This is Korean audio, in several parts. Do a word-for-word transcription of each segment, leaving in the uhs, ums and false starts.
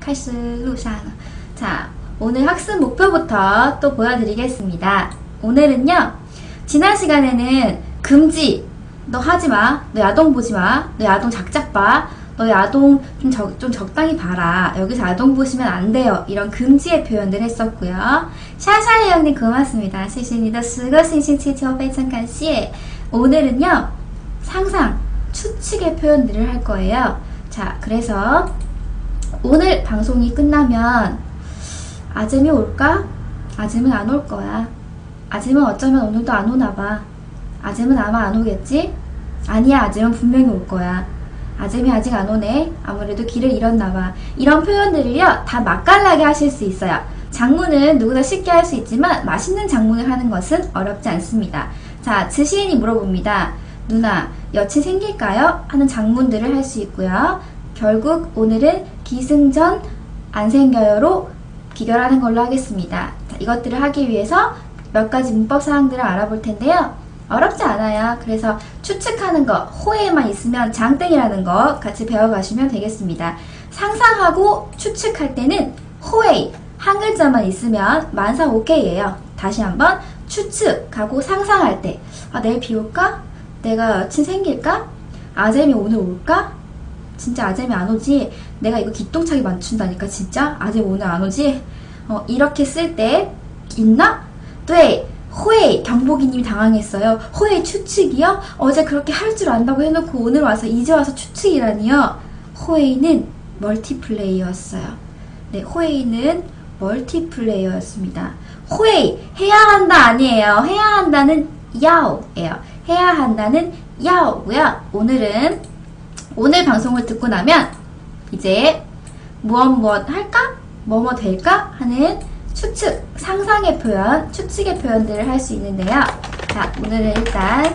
开始录下了. 자, 오늘 학습 목표부터 또 보여드리겠습니다. 오늘은요, 지난 시간에는 금지, 너 하지마, 너 야동 보지마, 너 야동 작작 봐, 너 야동 좀, 적, 좀 적당히 봐라, 여기서 야동 보시면 안 돼요, 이런 금지의 표현들 했었고요. 샤샤이 형님 고맙습니다. 시시니다 스거 싱싱치티어非常感谢. 오늘은요, 상상, 추측의 표현들을 할 거예요. 자, 그래서 오늘 방송이 끝나면 아잼이 올까? 아잼은 안 올 거야. 아잼은 어쩌면 오늘도 안 오나 봐. 아잼은 아마 안 오겠지? 아니야, 아잼은 분명히 올 거야. 아잼이 아직 안 오네. 아무래도 길을 잃었나 봐. 이런 표현들을요, 다 맛깔나게 하실 수 있어요. 장문은 누구나 쉽게 할 수 있지만 맛있는 장문을 하는 것은 어렵지 않습니다. 자, 지시인이 물어봅니다. 누나, 여친 생길까요? 하는 장문들을 할 수 있고요. 결국 오늘은 기승전 안 생겨요로 비결하는 걸로 하겠습니다. 자, 이것들을 하기 위해서 몇 가지 문법 사항들을 알아볼 텐데요. 어렵지 않아요. 그래서 추측하는 거, 호에만 있으면 장땡이라는 거 같이 배워가시면 되겠습니다. 상상하고 추측할 때는 호에 한 글자만 있으면 만사 오케이예요. 다시 한번 추측하고 상상할 때, 아, 내일 비 올까? 내가 여친 생길까? 아잼이 오늘 올까? 진짜 아잼이 안 오지? 내가 이거 기똥차게 맞춘다니까 진짜? 아잼 오늘 안 오지? 어, 이렇게 쓸 때 있나? 네, 호에이 경복이님이 당황했어요. 호에이 추측이요? 어제 그렇게 할 줄 안다고 해놓고 오늘 와서 이제 와서 추측이라니요? 호에이는 멀티플레이어였어요. 네, 호에이는 멀티플레이어였습니다. 호에이 해야 한다 아니에요. 해야 한다는 야오예요. 해야 한다는 야오고요. 오늘은 오늘 방송을 듣고 나면 이제 무엇 무엇 할까? 뭐뭐 될까? 하는 추측, 상상의 표현, 추측의 표현들을 할 수 있는데요. 자, 오늘은 일단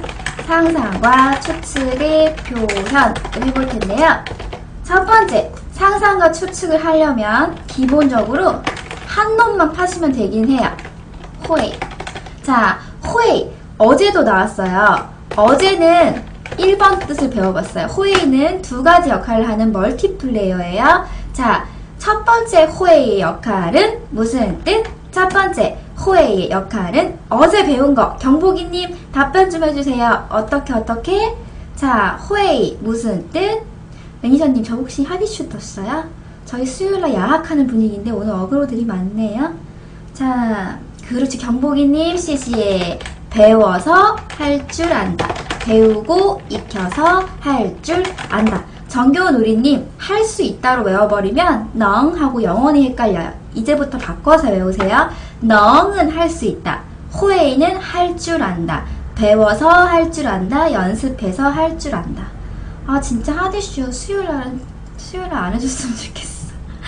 상상과 추측의 표현을 해볼 텐데요. 첫 번째, 상상과 추측을 하려면 기본적으로 한 놈만 파시면 되긴 해요. 호에이. 자, 호에이. 어제도 나왔어요. 어제는 일 번 뜻을 배워봤어요. 호에이는 두 가지 역할을 하는 멀티플레이어예요. 자, 첫 번째 호에이의 역할은 무슨 뜻? 첫 번째 호에이의 역할은 어제 배운 거. 경복이님 답변 좀 해주세요. 어떻게 어떻게? 자, 호에이 무슨 뜻? 매니저님 저 혹시 합의슈 떴어요? 저희 수요일날 야학하는 분위기인데 오늘 어그로들이 많네요. 자, 그렇지. 경복이님 씨씨에 배워서 할 줄 안다. 배우고 익혀서 할 줄 안다. 정겨운 우리님 할 수 있다로 외워버리면 능 하고 영원히 헷갈려요. 이제부터 바꿔서 외우세요. 능은 할 수 있다. 호에이는 할 줄 안다. 배워서 할 줄 안다. 연습해서 할 줄 안다. 아 진짜 하디슈 수요일날은 수요일날 안 해줬으면 좋겠어.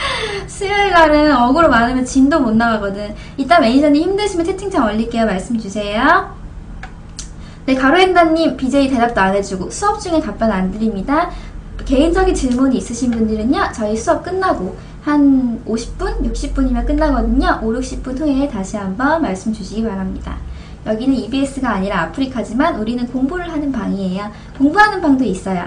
수요일날은 어그로 많으면 진도 못 나가거든. 이따 매니저님 힘드시면 채팅창 올릴게요. 말씀 주세요. 네, 가로행단님 비제이 대답도 안 해주고 수업 중에 답변 안 드립니다. 개인적인 질문이 있으신 분들은요, 저희 수업 끝나고 한 오십 분, 육십 분이면 끝나거든요. 오, 육십 분 후에 다시 한번 말씀 주시기 바랍니다. 여기는 이비에스가 아니라 아프리카지만 우리는 공부를 하는 방이에요. 공부하는 방도 있어요.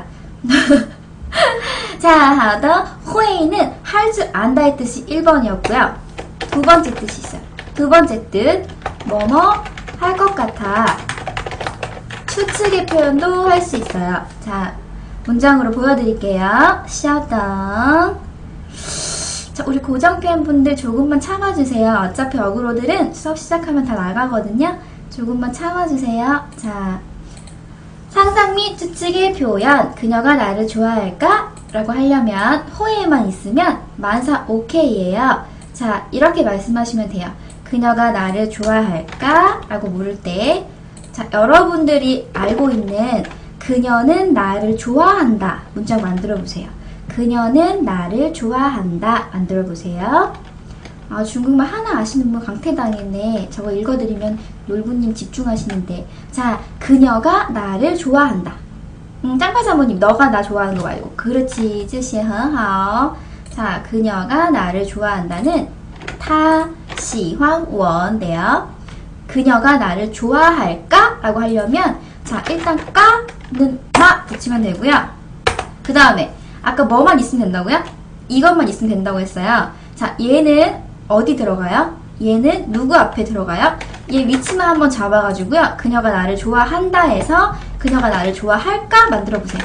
자, 하더 호에이는 할 줄 안다의 뜻이 일 번이었고요. 두 번째 뜻이 있어요. 두 번째 뜻, 뭐뭐 할 것 같아. 추측의 표현도 할 수 있어요. 자, 문장으로 보여드릴게요. 샤당. 자, 우리 고정 팬분들 조금만 참아주세요. 어차피 어그로들은 수업 시작하면 다 나가거든요. 조금만 참아주세요. 자, 상상 및 추측의 표현. 그녀가 나를 좋아할까? 라고 하려면 호에만 있으면 만사 오케이예요. 자, 이렇게 말씀하시면 돼요. 그녀가 나를 좋아할까? 라고 물을 때, 자, 여러분들이 알고 있는 그녀는 나를 좋아한다 문장 만들어 보세요. 그녀는 나를 좋아한다 만들어 보세요. 아, 중국말 하나 아시는 분 강퇴당했네. 저거 읽어드리면 놀부님 집중하시는데. 자, 그녀가 나를 좋아한다. 음, 짱파사모님 너가 나 좋아하는 거 말고. 그렇지, 这些很好. 자, 그녀가 나를 좋아한다는 她喜欢我인데요. 그녀가 나를 좋아할까? 라고 하려면 자, 일단 까는 마 붙이면 되고요. 그 다음에 아까 뭐만 있으면 된다고요? 이것만 있으면 된다고 했어요. 자, 얘는 어디 들어가요? 얘는 누구 앞에 들어가요? 얘 위치만 한번 잡아가지고요. 그녀가 나를 좋아한다 해서 그녀가 나를 좋아할까? 만들어보세요.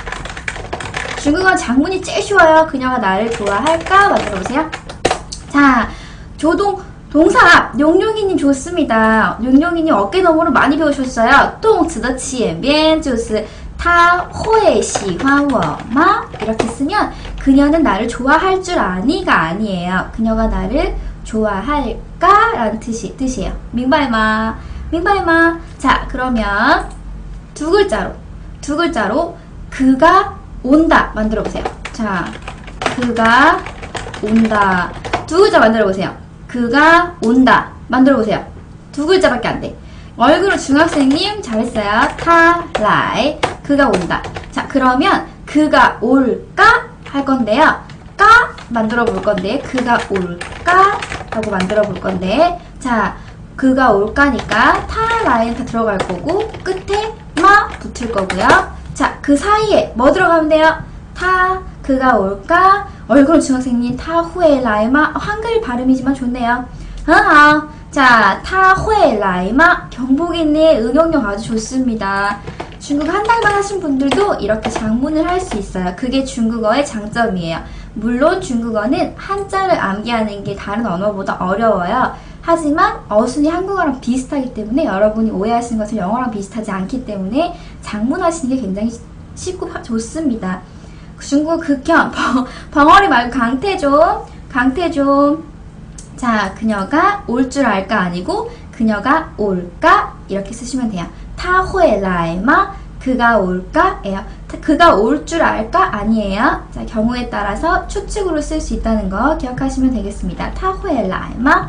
중국어 장문이 제일 쉬워요. 그녀가 나를 좋아할까? 만들어보세요. 자, 조동, 동사 앞, 용용이님 좋습니다. 용용이님 어깨 너머로 많이 배우셨어요. 动词的前边就是他会喜欢我吗? 이렇게 쓰면 그녀는 나를 좋아할 줄 아니가 아니에요. 그녀가 나를 좋아할까? 라는 뜻이, 뜻이에요. 明白吗?明白吗? 자, 그러면 두 글자로, 두 글자로 그가 온다 만들어보세요. 자, 그가 온다. 두 글자 만들어보세요. 그가 온다. 만들어보세요. 두 글자밖에 안 돼. 얼굴은 중학생님 잘했어요. 타, 라이. 그가 온다. 자, 그러면 그가 올까? 할 건데요. 까? 만들어 볼 건데 그가 올까? 라고 만들어 볼 건데 자, 그가 올까니까 타, 라이는 다 들어갈 거고 끝에 마 붙을 거고요. 자, 그 사이에 뭐 들어가면 돼요? 타, 그가 올까? 얼굴은 중학생님 타 후에 라이마 한글 발음이지만 좋네요. 하하. 자, 타 후에 라이마 경복이네. 응용력 아주 좋습니다. 중국어 한 달만 하신 분들도 이렇게 장문을 할 수 있어요. 그게 중국어의 장점이에요. 물론 중국어는 한자를 암기하는 게 다른 언어보다 어려워요. 하지만 어순이 한국어랑 비슷하기 때문에 여러분이 오해하시는 것은 영어랑 비슷하지 않기 때문에 장문하시는 게 굉장히 쉽고 좋습니다. 중국어 극혐, 벙어리 말고 강태좀, 강태좀. 자, 그녀가 올 줄 알까 아니고 그녀가 올까? 이렇게 쓰시면 돼요. 타会来吗? 그가 올까? 예요. 그가 올 줄 알까? 아니에요. 자, 경우에 따라서 추측으로 쓸 수 있다는 거 기억하시면 되겠습니다. 타会来吗?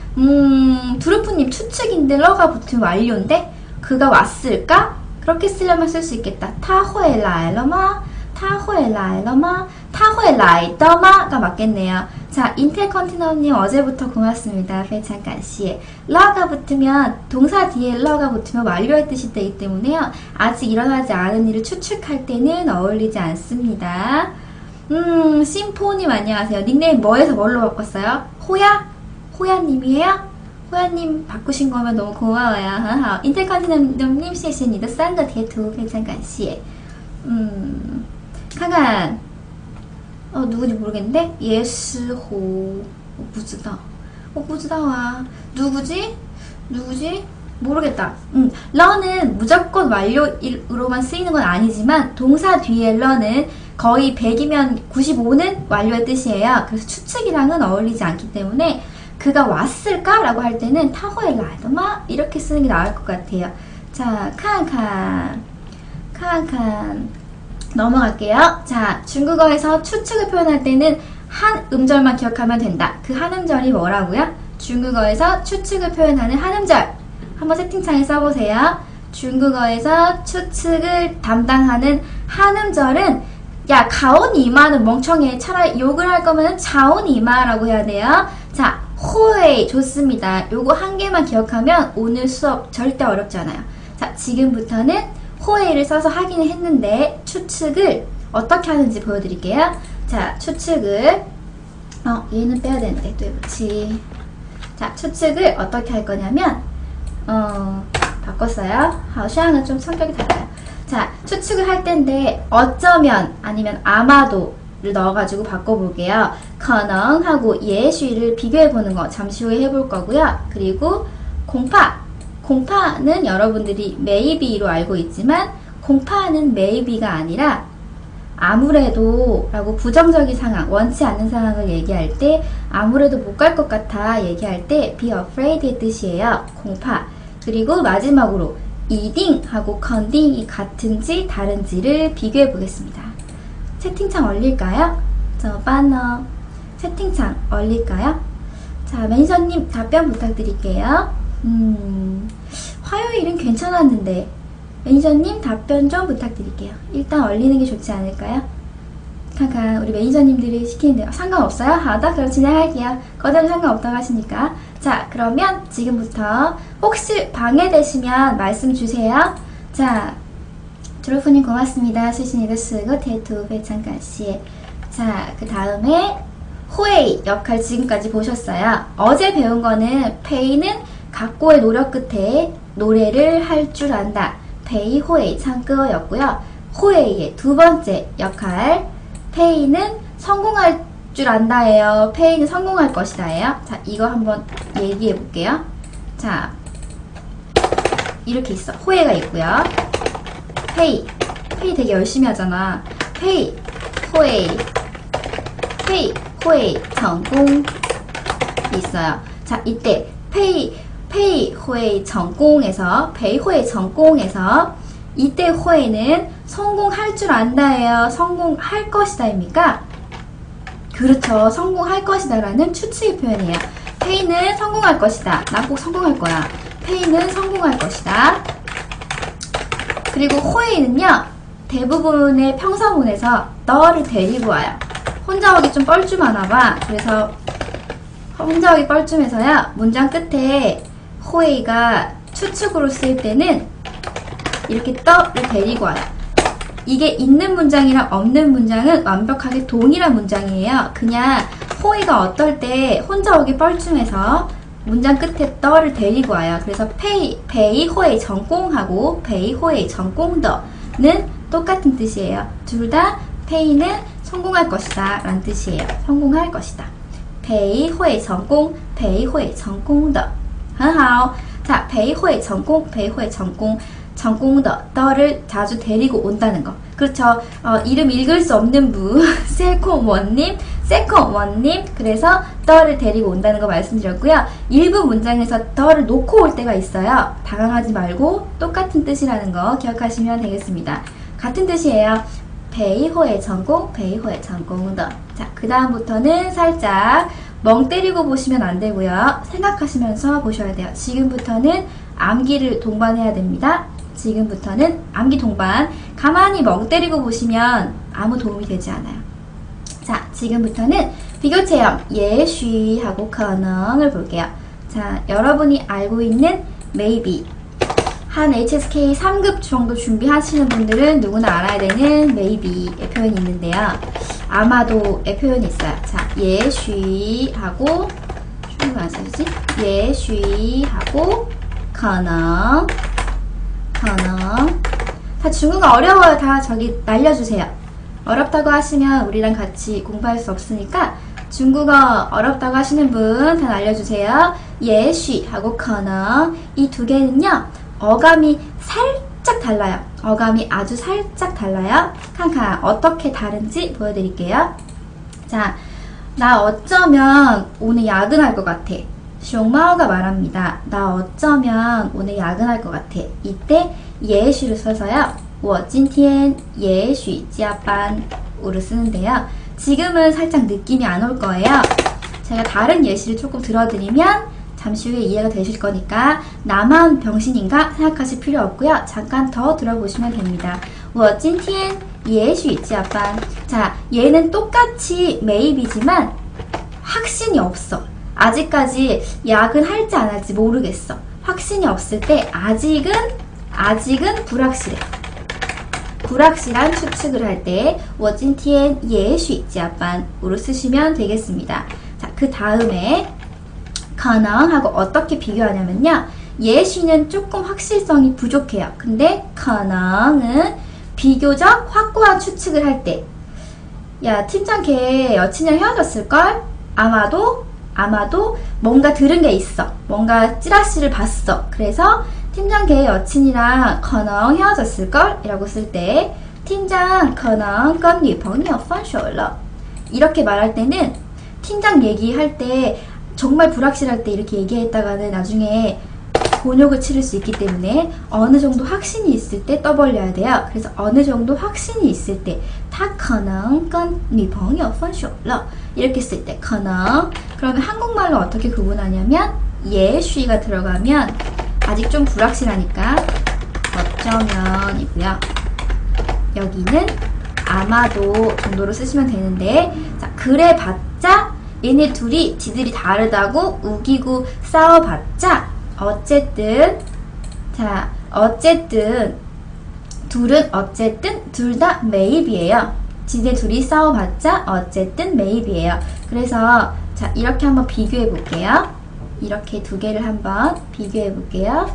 음, 두루프님 추측인데 러가 붙으면 완료인데 그가 왔을까? 그렇게 쓰려면 쓸 수 있겠다. 타会来了吗? 타会来了吗? 타会来的吗? 가 맞겠네요. 자, 인텔컨티너님 어제부터 고맙습니다. 非常感谢. 러가 붙으면 동사 뒤에 러가 붙으면 완료의 뜻이 되기 때문에요. 아직 일어나지 않은 일을 추측할 때는 어울리지 않습니다. 음, 심포님 안녕하세요. 닉네임 뭐에서 뭘로 바꿨어요? 호야? 호야님이에요? 호야님 바꾸신 거면 너무 고마워요. 인텔컨티너님 谢谢你的三个贴图非常感谢. 음, 看看 어, 누구지 모르겠는데? 예스호. 어, 不知道. 어, 不知道啊. 누구지? 누구지? 모르겠다. 음, 러는 무조건 완료로만 쓰이는 건 아니지만 동사 뒤에 러는 거의 백이면 구십오는 완료의 뜻이에요. 그래서 추측이랑은 어울리지 않기 때문에 그가 왔을까? 라고 할 때는 타고에 라더마 이렇게 쓰는 게 나을 것 같아요. 자, 칸칸 칸칸 넘어갈게요. 자, 중국어에서 추측을 표현할 때는 한 음절만 기억하면 된다. 그 한 음절이 뭐라고요? 중국어에서 추측을 표현하는 한 음절. 한번 채팅창에 써보세요. 중국어에서 추측을 담당하는 한 음절은 야, 가오니마는 멍청해. 차라리 욕을 할 거면 자오니마라고 해야 돼요. 자, 호에이 좋습니다. 요거 한 개만 기억하면 오늘 수업 절대 어렵지 않아요. 자, 지금부터는 호에이를 써서 하기는 했는데 추측을 어떻게 하는지 보여드릴게요. 자, 추측을 어, 얘는 빼야 되는데 또 해보지. 자, 추측을 어떻게 할 거냐면 어, 바꿨어요. 하우샤는 좀 성격이 달라요. 자, 추측을 할 텐데 어쩌면 아니면 아마도를 넣어가지고 바꿔볼게요. 可能 하고 也许를 비교해보는 거 잠시 후에 해볼 거고요. 그리고 공파 공파는 여러분들이 maybe로 알고 있지만 공파는 maybe가 아니라 아무래도 라고 부정적인 상황, 원치 않는 상황을 얘기할 때 아무래도 못 갈 것 같아 얘기할 때 be afraid의 뜻이에요. 공파. 그리고 마지막으로 이딩 하고 컨딩이 같은지 다른지를 비교해 보겠습니다. 채팅창 올릴까요? 저 바너 채팅창 올릴까요? 자, 매니저님 답변 부탁드릴게요. 음, 화요일은 괜찮았는데 매니저님 답변 좀 부탁드릴게요. 일단 올리는 게 좋지 않을까요? 잠깐 우리 매니저님들이 시키는데 상관없어요? 하다 그럼 진행할게요. 거절은 상관없다고 하시니까. 자, 그러면 지금부터 혹시 방해되시면 말씀 주세요. 자, 드로프님 고맙습니다. 수신이도 쓰고 대투 배창感谢. 자, 그 다음에 호에이 역할 지금까지 보셨어요. 어제 배운 거는 페이는 각고의 노력 끝에 노래를 할 줄 안다. 페이 호에이 창끄어였고요. 호에이의 두 번째 역할 페이는 성공할 줄 안다예요. 페이는 성공할 것이다예요. 자, 이거 한번 얘기해 볼게요. 자, 이렇게 있어. 호에이가 있고요. 페이, 페이 되게 열심히 하잖아. 페이, 호에이, 페이, 호에이, 성공 있어요. 자, 이때 페이, 페이, 호에이, 성공에서 페이, 호에이, 성공에서 이때 호에이는 성공할 줄 안다예요. 성공할 것이다입니까? 그렇죠. 성공할 것이다 라는 추측의 표현이에요. 페이는 성공할 것이다. 난 꼭 성공할 거야. 페이는 성공할 것이다. 그리고 호에이는요, 대부분의 평서문에서 너를 데리고 와요. 혼자 오기 좀 뻘쭘하나봐. 그래서 혼자 오기 뻘쭘해서요, 문장 끝에 호에이가 추측으로 쓰일 때는 이렇게 떠를 데리고 와요. 이게 있는 문장이랑 없는 문장은 완벽하게 동일한 문장이에요. 그냥 호에이가 어떨 때 혼자 오기 뻘쭘해서 문장 끝에 떠를 데리고 와요. 그래서 페이, 페이 호에이 전공하고 페이 호에이 전공더는 똑같은 뜻이에요. 둘 다 페이는 성공할 것이다 라는 뜻이에요. 성공할 것이다. 페이 호에이 전공, 페이 호에이 전공더. 很好. 자, 페이 호에이 전공, 페이 호에이 전공. 전공더, 더를 자주 데리고 온다는 거. 그렇죠. 어, 이름 읽을 수 없는 분, 세콩원님, 세콩원님. 그래서 더를 데리고 온다는 거 말씀드렸고요. 일부 문장에서 더를 놓고 올 때가 있어요. 당황하지 말고 똑같은 뜻이라는 거 기억하시면 되겠습니다. 같은 뜻이에요. 페이호의 전공, 페이호의 전공더. 자, 그 다음부터는 살짝 멍 때리고 보시면 안 되고요. 생각하시면서 보셔야 돼요. 지금부터는 암기를 동반해야 됩니다. 지금부터는 암기 동반. 가만히 멍 때리고 보시면 아무 도움이 되지 않아요. 자, 지금부터는 비교 체험 예쉬 하고可能을 볼게요. 자, 여러분이 알고 있는 maybe. 한 에이치에스케이 삼 급 정도 준비하시는 분들은 누구나 알아야 되는 maybe의 표현이 있는데요. 아마도의 표현이 있어요. 자, 예쉬 하고 중국어 안 써지지? 예쉬 하고 可能可能 다 중국어 어려워요. 다 저기 날려주세요. 어렵다고 하시면 우리랑 같이 공부할 수 없으니까 중국어 어렵다고 하시는 분 다 날려주세요. 예쉬 하고 可能 이 두 개는요, 어감이 살짝 달라요. 어감이 아주 살짝 달라요. 칸칸 어떻게 다른지 보여드릴게요. 자, 나 어쩌면 오늘 야근할 것 같아. 숑마오가 말합니다. 나 어쩌면 오늘 야근할 것 같아. 이때 예쉬를 써서요, 我今天也许加班으로 쓰는데요. 지금은 살짝 느낌이 안 올 거예요. 제가 다른 예시를 조금 들어드리면 잠시 후에 이해가 되실 거니까 나만 병신인가 생각하실 필요 없고요. 잠깐 더 들어보시면 됩니다. 我今天也许加班. 자, 얘는 똑같이 maybe지만 확신이 없어. 아직까지 야근할지 안 할지 모르겠어. 확신이 없을 때 아직은 아직은 불확실해. 불확실한 추측을 할 때 我今天也许加班으로 쓰시면 되겠습니다. 자, 그 다음에 可能하고 어떻게 비교하냐면요, 예쉬는 조금 확실성이 부족해요. 근데 可能은 비교적 확고한 추측을 할 때, 야, 팀장 걔 여친이랑 헤어졌을걸? 아마도 아마도 뭔가 들은 게 있어. 뭔가 찌라시를 봤어. 그래서 팀장 걔 여친이랑 可能 헤어졌을걸? 이라고 쓸 때 팀장 可能跟女朋友分手了 이렇게 말할 때는 팀장 얘기할 때 정말 불확실할 때 이렇게 얘기했다가는 나중에 곤욕을 치를 수 있기 때문에 어느 정도 확신이 있을 때 떠벌려야 돼요. 그래서 어느 정도 확신이 있을 때 他可能跟女朋友分手了 이렇게 쓸 때 可能. 그러면 한국말로 어떻게 구분하냐면 예쉬가 들어가면 아직 좀 불확실하니까 어쩌면이고요. 여기는 아마도 정도로 쓰시면 되는데, 자, 그래봤자 얘네 둘이 지들이 다르다고 우기고 싸워봤자 어쨌든, 자, 어쨌든 둘은 어쨌든 둘 다 maybe예요. 지네 둘이 싸워봤자 어쨌든 maybe예요. 그래서 자, 이렇게 한번 비교해 볼게요. 이렇게 두 개를 한번 비교해 볼게요.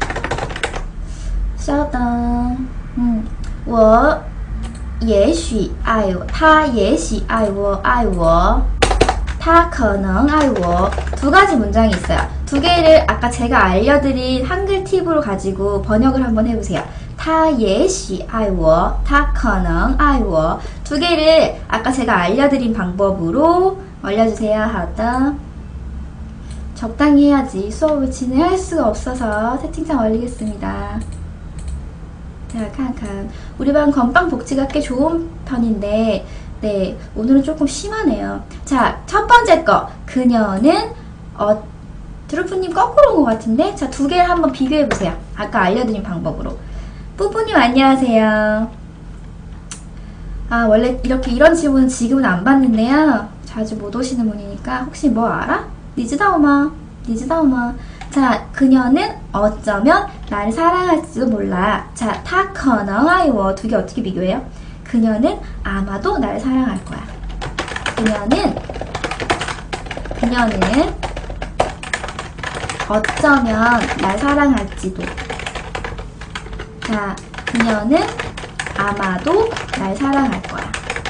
稍等, 음, 我也许爱我他也许爱我爱我他可能爱我두 가지 문장이 있어요. 두 개를 아까 제가 알려드린 한글 팁으로 가지고 번역을 한번 해보세요. 他也许爱我他可能爱我두 개를 아까 제가 알려드린 방법으로 올려주세요. 好的. 적당히 해야지 수업을 진행할 수가 없어서 채팅창 올리겠습니다. 자, 칸칸. 우리 반 건빵 복지가 꽤 좋은 편인데 네, 오늘은 조금 심하네요. 자, 첫 번째 거. 그녀는 어, 드루프님 거꾸로 온 것 같은데? 자, 두 개를 한번 비교해보세요. 아까 알려드린 방법으로. 뿌뿌님 안녕하세요. 아, 원래 이렇게 이런 질문은 지금은 안 받는데요. 자주 못 오시는 분이니까 혹시 뭐 알아? 니즈다오마? 니즈다오마? 자, 그녀는 어쩌면 나를 사랑할지도 몰라. 자, 타可能爱我 두 개 어떻게 비교해요? 그녀는 아마도 나를 사랑할 거야. 그녀는 그녀는 어쩌면 날 사랑할지도. 자, 그녀는 아마도 날 사랑할 거야.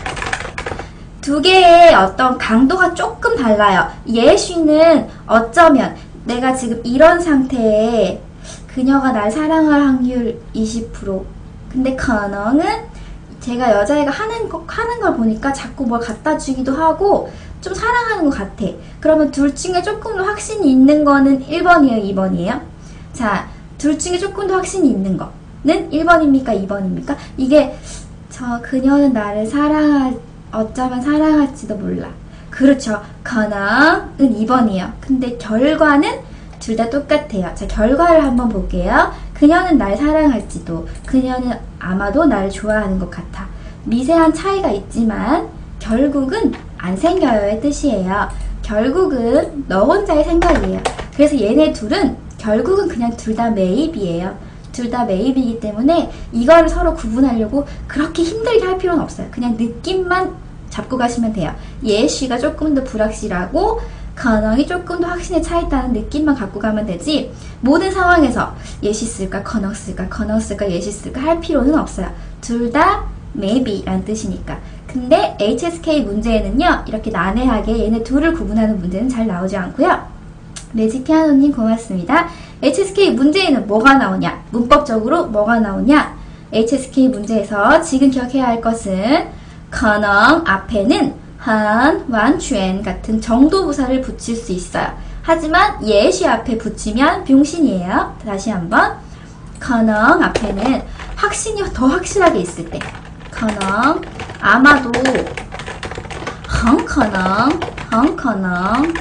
두 개의 어떤 강도가 조금 달라요. 예시는 어쩌면 내가 지금 이런 상태에 그녀가 날 사랑할 확률 이십 퍼센트. 근데可能은 제가 여자애가 하는 거, 하는 걸 보니까 자꾸 뭘 갖다 주기도 하고 좀 사랑하는 것 같아. 그러면 둘 중에 조금 더 확신이 있는 거는 일 번이에요, 이 번이에요? 자, 둘 중에 조금 더 확신이 있는 거는 일 번입니까, 이 번입니까? 이게 저 그녀는 나를 사랑할 어쩌면 사랑할지도 몰라. 그렇죠. 可能은 이 번이에요. 근데 결과는 둘 다 똑같아요. 자, 결과를 한번 볼게요. 그녀는 날 사랑할지도, 그녀는 아마도 나를 좋아하는 것 같아. 미세한 차이가 있지만 결국은 안 생겨요의 뜻이에요. 결국은 너 혼자의 생각이에요. 그래서 얘네 둘은 결국은 그냥 둘 다 maybe예요. 둘 다 maybe이기 때문에 이거를 서로 구분하려고 그렇게 힘들게 할 필요는 없어요. 그냥 느낌만 잡고 가시면 돼요. 예시가 조금 더 불확실하고可能이 조금 더 확신에 차있다는 느낌만 갖고 가면 되지, 모든 상황에서 예시 쓸까, 可能 쓸까, 可能 쓸까, 예시 쓸까 할 필요는 없어요. 둘 다 maybe 라는 뜻이니까. 근데 에이치에스케이 문제에는요, 이렇게 난해하게 얘네 둘을 구분하는 문제는 잘 나오지 않고요. 매직 피아노님 고맙습니다. 에이치에스케이 문제에는 뭐가 나오냐? 문법적으로 뭐가 나오냐? 에이치에스케이 문제에서 지금 기억해야 할 것은 可能 앞에는 한, 완全 같은 정도부사를 붙일 수 있어요. 하지만 예시 앞에 붙이면 병신이에요. 다시 한번. 可能 앞에는 확신이 더 확실하게 있을 때. 可能 아마도 很可能很可能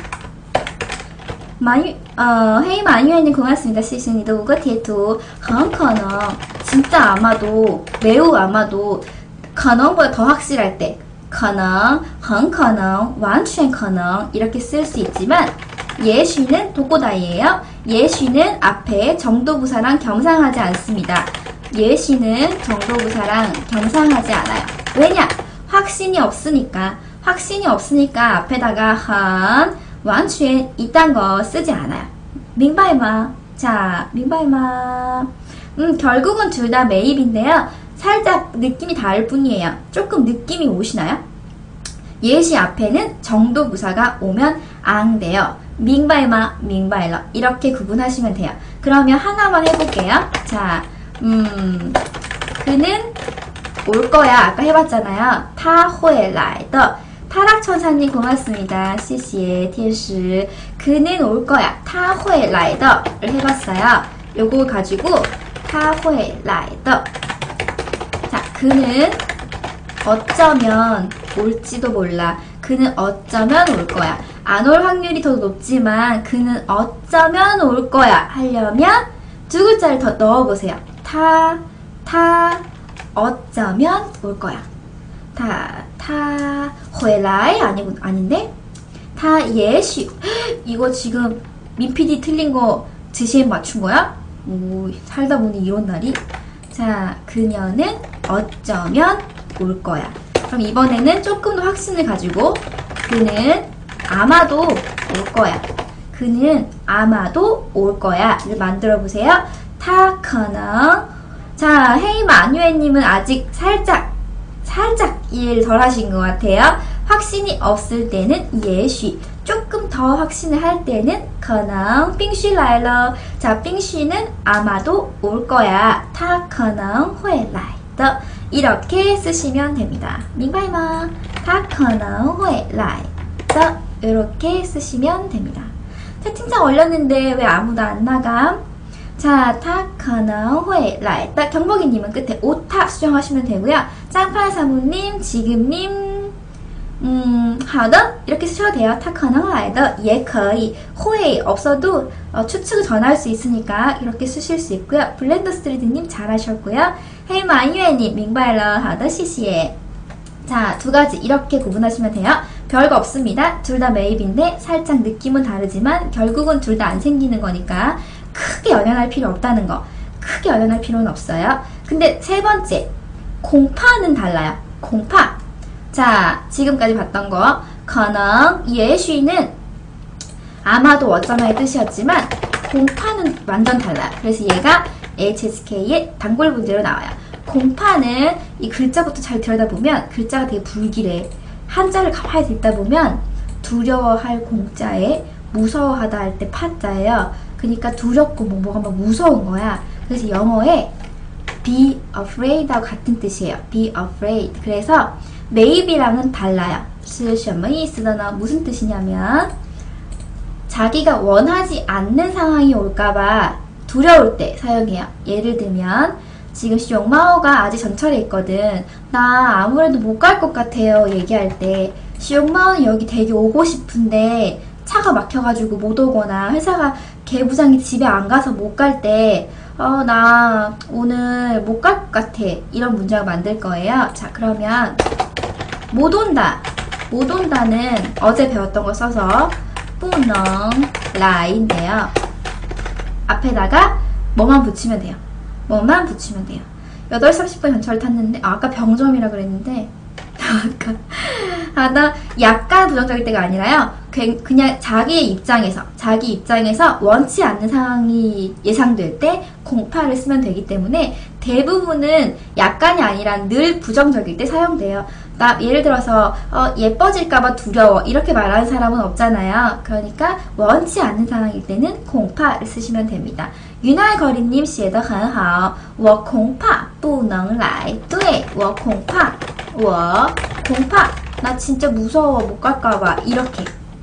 마유, 어, 헤이 마유엔님 고맙습니다. 시신이도 우거 티에투 很可能 진짜 아마도, 매우 아마도 可能보다 더 확실할 때 可能, 很可能, 完全可能 이렇게 쓸 수 있지만 예시는 도꼬다이에요. 예시는 앞에 정도부사랑 겸상하지 않습니다. 예시는 정도부사랑 겸상하지 않아요. 왜냐? 확신이 없으니까. 확신이 없으니까 앞에다가 한, 完全 이딴 거 쓰지 않아요. 明白吗? 자, 明白吗? 음, 결국은 둘 다 매입인데요. 살짝 느낌이 다를 뿐이에요. 조금 느낌이 오시나요? 예시 앞에는 정도부사가 오면 앙 돼요. 明白吗? 明白了 이렇게 구분하시면 돼요. 그러면 하나만 해볼게요. 자, 음, 그는 올 거야. 아까 해봤잖아요. 他会来的 타락천사님 고맙습니다. 씨씨의天使 그는 올 거야. 他会来的를 해봤어요. 요거 가지고 他会来的 자, 그는 어쩌면 올지도 몰라. 그는 어쩌면 올 거야. 안 올 확률이 더 높지만 그는 어쩌면 올 거야 하려면 두 글자를 더 넣어보세요. 타, 타, 어쩌면 올 거야. 타, 타, 回来 아니고, 아닌데? 타, 예시. 이거 지금 민피디 틀린 거 지시에 맞춘 거야? 오, 살다 보니 이런 날이. 자, 그녀는 어쩌면 올 거야. 그럼 이번에는 조금 더 확신을 가지고 그는 아마도 올 거야. 그는 아마도 올 거야. 를 만들어 보세요. 타可能. 자, 헤이 마뉴에님은 아직 살짝 살짝 이해를 덜 하신 것 같아요. 확신이 없을 때는 예시, 조금 더 확신을 할 때는 可能冰雪来了. 자, 冰雪는 아마도 올 거야. 它可能会来的. 이렇게 쓰시면 됩니다. 明白吗?它可能会来的. 이렇게 쓰시면 됩니다. 채팅창 올렸는데 왜 아무도 안 나감? 자, 它可能会来的. 경복이님은 끝에 오타 수정하시면 되고요. 짱파사무님, 지금님, 음, 好的 이렇게 쓰셔도 돼요. 它可能来的也可以. 会 없어도 어, 추측을 전할 수 있으니까 이렇게 쓰실 수 있고요. 블렌더스트리드님 잘하셨고요. 헤이 마이유에님 明白了. 好的, 谢谢. 자, 두 가지 이렇게 구분하시면 돼요. 별거 없습니다. 둘 다 maybe인데 살짝 느낌은 다르지만 결국은 둘 다 안 생기는 거니까 크게 연연할 필요 없다는 거. 크게 연연할 필요는 없어요. 근데 세 번째, 공파는 달라요. 공파. 자, 지금까지 봤던 거, 可能, 예쉬는 아마도 어쩌나의 뜻이었지만 공파는 완전 달라요. 그래서 얘가 에이치에스케이의 단골 문제로 나와요. 공파는 이 글자부터 잘 들여다보면 글자가 되게 불길해. 한자를 가만히 듣다 보면 두려워할 공자에 무서워하다 할 때 파자예요. 그러니까 두렵고 뭐 뭐가 막 무서운 거야. 그래서 영어에 be afraid하고 같은 뜻이에요. be afraid. 그래서 maybe랑은 달라요. 是什么意思的呢? 무슨 뜻이냐면 자기가 원하지 않는 상황이 올까봐 두려울 때 사용해요. 예를 들면 지금 시용마오가 아직 전철에 있거든. 나 아무래도 못 갈 것 같아요. 얘기할 때 시용마오는 여기 되게 오고 싶은데 차가 막혀가지고 못 오거나 회사가 개부장이 집에 안 가서 못 갈 때 어, 나 오늘 못 갈 것 같아. 이런 문장을 만들 거예요. 자, 그러면 못 온다. 못 온다는 어제 배웠던 거 써서 不能来인데요. 앞에다가 뭐만 붙이면 돼요. 뭐만 붙이면 돼요. 여덟 시 삼십 분에 전철 탔는데 아, 아까 병점이라 그랬는데 아까 아, 나 약간 부정적일 때가 아니라요. 그냥 자기의 입장에서 자기 입장에서 원치 않는 상황이 예상될 때 공파를 쓰면 되기 때문에 대부분은 약간이 아니라 늘 부정적일 때 사용돼요. 나 예를 들어서 어, 예뻐질까봐 두려워 이렇게 말하는 사람은 없잖아요. 그러니까 원치 않는 상황일 때는 공파를 쓰시면 됩니다. 윤활거리님 写得很好我恐怕不能来对我恐怕我恐怕나 진짜 무서워 못 갈까봐 이렇게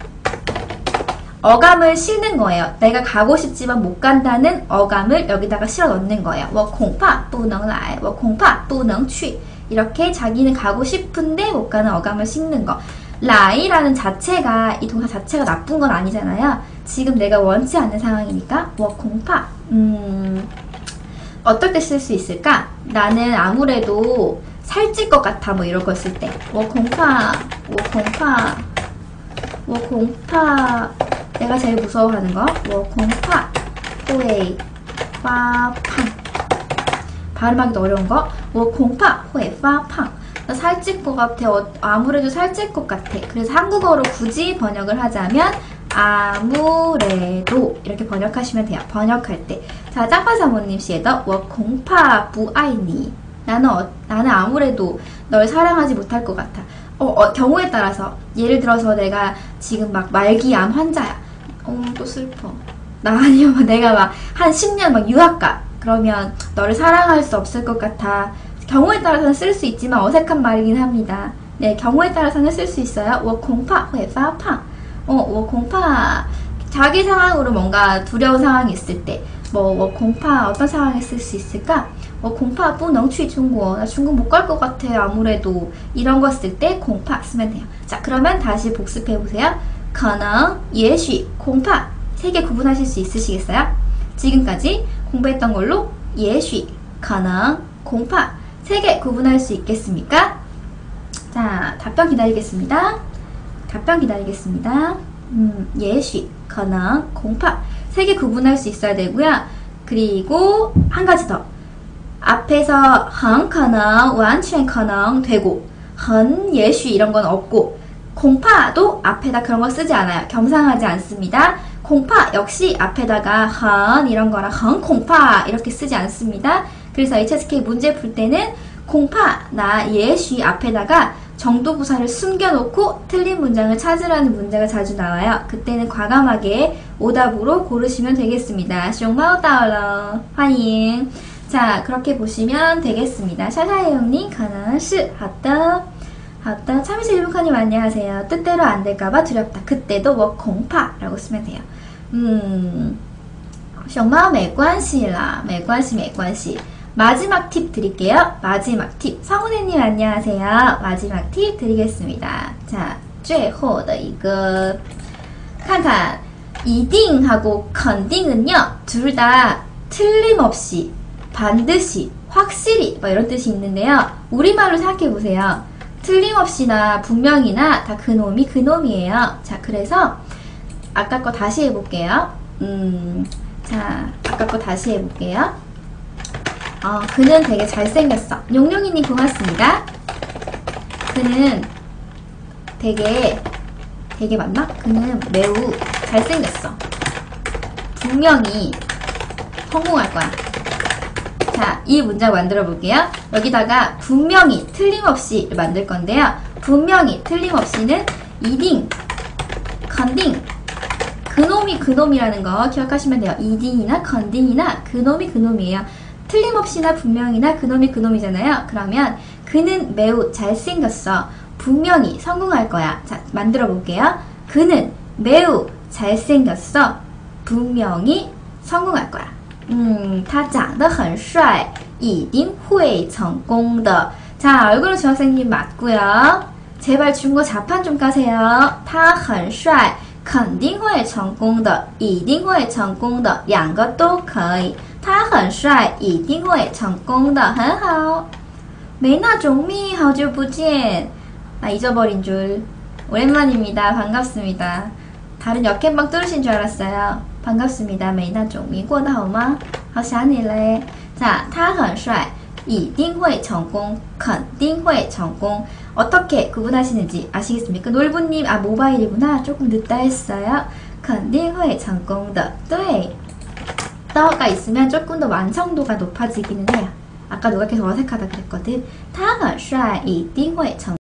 어감을 싣는 거예요. 내가 가고 싶지만 못 간다는 어감을 여기다가 실어 넣는 거예요. 我恐怕不能来我恐怕不能去이렇게 자기는 가고 싶은데 못 가는 어감을 싣는 거. 라이라는 자체가 이 동사 자체가 나쁜 건 아니잖아요. 지금 내가 원치 않는 상황이니까 我恐怕 음, 어떨 때 쓸 수 있을까? 나는 아무래도 살찔 것 같아 뭐 이런 거 쓸 때 我恐怕我恐怕我恐怕 내가 제일 무서워하는 거 我恐怕会发胖 발음하기도 어려운 거 我恐怕会发胖 나 살찔 것 같아. 어, 아무래도 살찔 것 같아. 그래서 한국어로 굳이 번역을 하자면 아무래도 이렇게 번역하시면 돼요. 번역할 때. 자, 짱파사모님 씨에도 我恐怕不爱你 나는, 어, 나는 아무래도 널 사랑하지 못할 것 같아. 어, 어, 경우에 따라서 예를 들어서 내가 지금 막 말기암 환자야. 어, 또 슬퍼. 나 아니면 내가 막 한 십 년 막 유학가. 그러면 너를 사랑할 수 없을 것 같아. 경우에 따라서는 쓸 수 있지만 어색한 말이긴 합니다. 네, 경우에 따라서는 쓸 수 있어요. 我恐怕会发胖 어, 我恐怕 자기 상황으로 뭔가 두려운 상황이 있을 때 뭐, 我恐怕 어떤 상황에 쓸 수 있을까? 我恐怕不能去中国 나 중국 못 갈 것 같아 아무래도 이런 거 쓸 때 恐怕 쓰면 돼요. 자, 그러면 다시 복습해보세요. 可能, 也许, 恐怕 세 개 구분하실 수 있으시겠어요? 지금까지 공부했던 걸로 也许, 可能, 恐怕 세 개 구분할 수 있겠습니까? 자, 답변 기다리겠습니다. 답변 기다리겠습니다. 음, 也许, 可能, 恐怕 세 개 구분할 수 있어야 되고요. 그리고 한 가지 더. 앞에서 很可能, 完全可能 되고 很也许 이런 건 없고 공파도 앞에다 그런 거 쓰지 않아요. 겸상하지 않습니다. 공파 역시 앞에다가 헌 이런 거랑 헌 공파 이렇게 쓰지 않습니다. 그래서 에이치에스케이 문제 풀 때는 공파 나 예쉬 앞에다가 정도부사를 숨겨놓고 틀린 문장을 찾으라는 문제가 자주 나와요. 그때는 과감하게 오답으로 고르시면 되겠습니다. 熊猫到了欢迎 자, 그렇게 보시면 되겠습니다. 샤샤이형님, 가능시, 하다, 하다. 참이슬 일북하님 안녕하세요. 뜻대로 안 될까봐 두렵다. 그때도 뭐 공파라고 쓰면 돼요. 음, 熊猫没关系啦，没关系没关系 마지막 팁 드릴게요. 마지막 팁. 성훈이님 안녕하세요. 마지막 팁 드리겠습니다. 자, 最后的一个看看 이딩하고 컨딩은요. 둘 다 틀림없이 반드시, 확실히 뭐 이런 뜻이 있는데요. 우리말로 생각해보세요. 틀림없이나 분명히나 다 그놈이 그놈이에요. 자, 그래서 아까 거 다시 해볼게요. 음, 자, 아까 거 다시 해볼게요. 어, 그는 되게 잘생겼어. 용용이님 고맙습니다. 그는 되게, 되게 맞나? 그는 매우 잘생겼어. 분명히 성공할 거야. 자, 이 문장 만들어 볼게요. 여기다가 분명히, 틀림없이 만들 건데요. 분명히, 틀림없이는 이딩, 컨딩, 그놈이 그놈이라는 거 기억하시면 돼요. 이딩이나 컨딩이나 그놈이 그놈이에요. 틀림없이나 분명히나 그놈이 그놈이잖아요. 그러면 그는 매우 잘생겼어. 분명히 성공할 거야. 자, 만들어 볼게요. 그는 매우 잘생겼어. 분명히 성공할 거야. 음, 他长得很帅一定会成功的 자, 얼굴은 중학생님 맞고요. 제발 중고 자판 좀 까세요. 他很帅肯定会成功的一定会成功的两个都可以他很帅一定会成功的很好没那种蜜好久不见 아, 잊어버린 줄 오랜만입니다. 반갑습니다. 다른 역캠방 뚫으신 줄 알았어요. 반갑습니다. 没那种蜜过得好吗好想你嘞 자, 他很帅一定会成功肯定会成功 어떻게 구분하시는지 아시겠습니까? 놀부님, 아 모바일이구나. 조금 늦다 했어요. 肯定会成功的对 떠가 있으면 조금 더 완성도가 높아지기는 해요. 아까 누가 계속 어색하다 그랬거든. 他很帅一定会成功